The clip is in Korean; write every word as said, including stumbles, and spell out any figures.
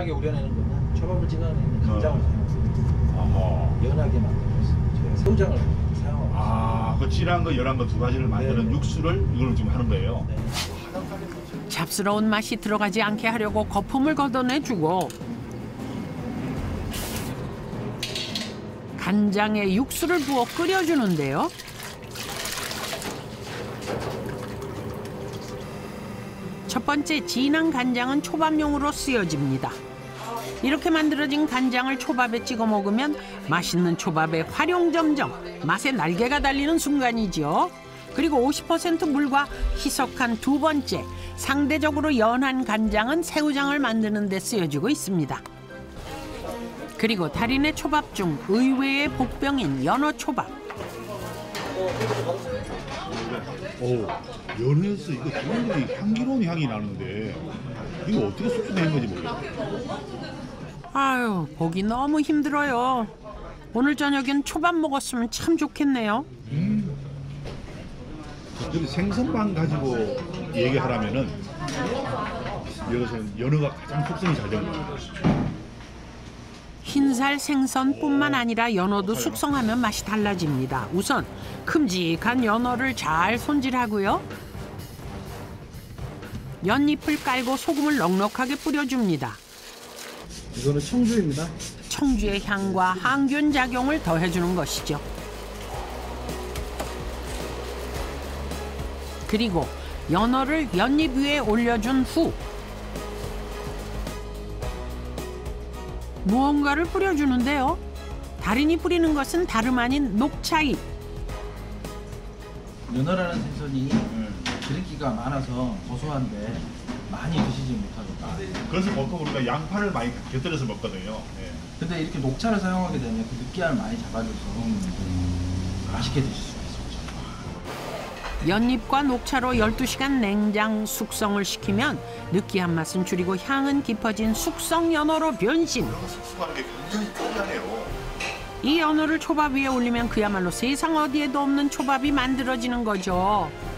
연하게 우려내는 거는 초밥을 찍어내는 간장을 사용합니다. 어허. 연하게 만들고 있습니다. 저희가 새우장을 사용하고 있습니다. 아, 그 진한 거, 연한 거 두 가지를 만드는 네. 육수를 이걸 지금 하는 거예요. 네. 잡스러운 맛이 들어가지 않게 하려고 거품을 걷어내주고 간장에 육수를 부어 끓여주는데요. 첫 번째 진한 간장은 초밥용으로 쓰여집니다. 이렇게 만들어진 간장을 초밥에 찍어 먹으면 맛있는 초밥의 활용점정, 맛의 날개가 달리는 순간이죠. 그리고 오십 퍼센트 물과 희석한 두 번째, 상대적으로 연한 간장은 새우장을 만드는 데 쓰여지고 있습니다. 그리고 달인의 초밥 중 의외의 복병인 연어초밥. 오, 연어에서 이거 굉장히 향기로운 향이 나는데 이거 어떻게 숙성된 건지 모르겠어요. 아유, 보기 너무 힘들어요. 오늘 저녁엔 초밥 먹었으면 참 좋겠네요. 음. 근데 생선만 가지고 얘기하라면은 이것은 연어가 가장 숙성이 잘 된 거예요. 흰살 생선뿐만 아니라 연어도 숙성하면 맛이 달라집니다. 우선 큼직한 연어를 잘 손질하고요. 연잎을 깔고 소금을 넉넉하게 뿌려줍니다. 이거는 청주입니다. 청주의 향과 항균 작용을 더해주는 것이죠. 그리고 연어를 연잎 위에 올려준 후 무언가를 뿌려주는데요. 달인이 뿌리는 것은 다름 아닌 녹차잎. 연어라는 생선이 기름기가 많아서 고소한데 많이 드시지 못하니까. 그래서 보통 우리가 양파를 많이 곁들여서 먹거든요. 예. 근데 이렇게 녹차를 사용하게 되면 그 느끼함을 많이 잡아줘서 맛있게 드실 수가 있습니다. 연잎과 녹차로 열두 시간 냉장 숙성을 시키면 느끼한 맛은 줄이고 향은 깊어진 숙성 연어로 변신. 숙성하는 게 굉장히 특이하네요. 이 연어를 초밥 위에 올리면 그야말로 세상 어디에도 없는 초밥이 만들어지는 거죠.